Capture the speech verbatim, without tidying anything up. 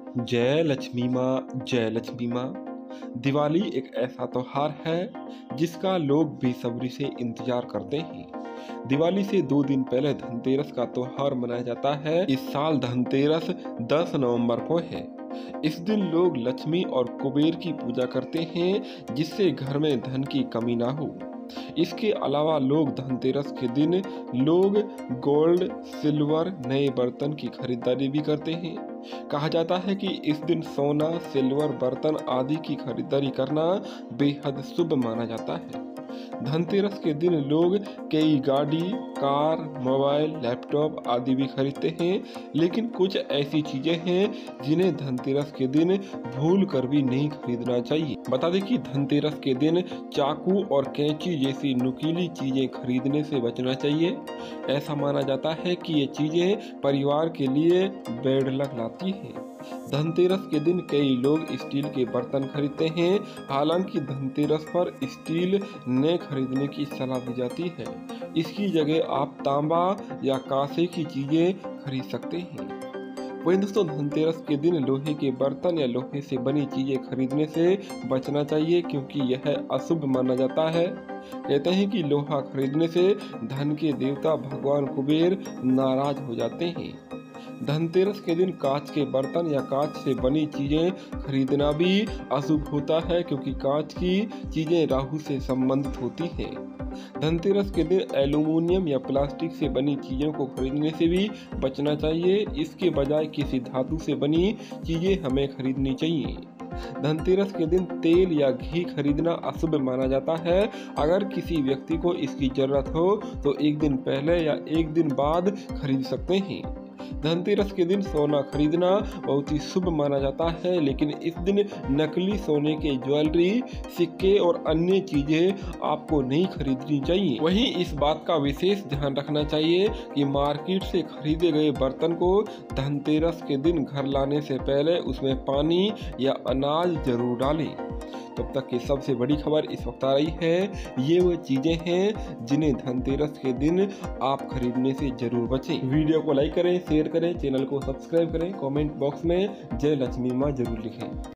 जय लक्ष्मी माँ, जय लक्ष्मी माँ। दिवाली एक ऐसा त्योहार है जिसका लोग बेसब्री से इंतजार करते हैं। दिवाली से दो दिन पहले धनतेरस का त्योहार मनाया जाता है। इस साल धनतेरस दस नवंबर को है। इस दिन लोग लक्ष्मी और कुबेर की पूजा करते हैं जिससे घर में धन की कमी ना हो। इसके अलावा लोग धनतेरस के दिन लोग गोल्ड, सिल्वर, नए बर्तन की खरीदारी भी करते हैं। कहा जाता है कि इस दिन सोना, सिल्वर, बर्तन आदि की खरीदारी करना बेहद शुभ माना जाता है। धनतेरस के दिन लोग कई गाड़ी, कार, मोबाइल, लैपटॉप आदि भी खरीदते हैं, लेकिन कुछ ऐसी चीजें हैं जिन्हें धनतेरस के दिन भूल कर भी नहीं खरीदना चाहिए। बता दें कि धनतेरस के दिन चाकू और कैंची जैसी नुकीली चीजें खरीदने से बचना चाहिए। ऐसा माना जाता है कि ये चीजें परिवार के लिए बैड लक लाती हैं। धनतेरस के दिन कई लोग स्टील के बर्तन खरीदते हैं। हालांकि धनतेरस पर स्टील न खरीदने की सलाह दी जाती है। इसकी जगह आप तांबा या कांसे की चीजें खरीद सकते हैं। वहीं दोस्तों, धनतेरस के दिन लोहे के बर्तन या लोहे से बनी चीजें खरीदने से बचना चाहिए, क्योंकि यह अशुभ माना जाता है। कहते हैं कि लोहा खरीदने से धन के देवता भगवान कुबेर नाराज हो जाते हैं। धनतेरस के दिन कांच के बर्तन या कांच से बनी चीजें खरीदना भी अशुभ होता है, क्योंकि कांच की चीजें राहु से संबंधित होती हैं। धनतेरस के दिन एल्यूमिनियम या प्लास्टिक से बनी चीजों को खरीदने से भी बचना चाहिए। इसके बजाय किसी धातु से बनी चीजें हमें खरीदनी चाहिए। धनतेरस के दिन तेल या घी खरीदना अशुभ माना जाता है। अगर किसी व्यक्ति को इसकी जरूरत हो तो एक दिन पहले या एक दिन बाद खरीद सकते हैं। धनतेरस के दिन सोना खरीदना बहुत ही शुभ माना जाता है, लेकिन इस दिन नकली सोने के ज्वेलरी, सिक्के और अन्य चीजें आपको नहीं खरीदनी चाहिए। वहीं इस बात का विशेष ध्यान रखना चाहिए कि मार्केट से खरीदे गए बर्तन को धनतेरस के दिन घर लाने से पहले उसमें पानी या अनाज जरूर डालें। तब तक की सबसे बड़ी खबर इस वक्त आ रही है। ये वो चीजें हैं जिन्हें धनतेरस के दिन आप खरीदने से जरूर बचें। वीडियो को लाइक करें, शेयर करें, चैनल को सब्सक्राइब करें, कमेंट बॉक्स में जय लक्ष्मी माँ जरूर लिखें।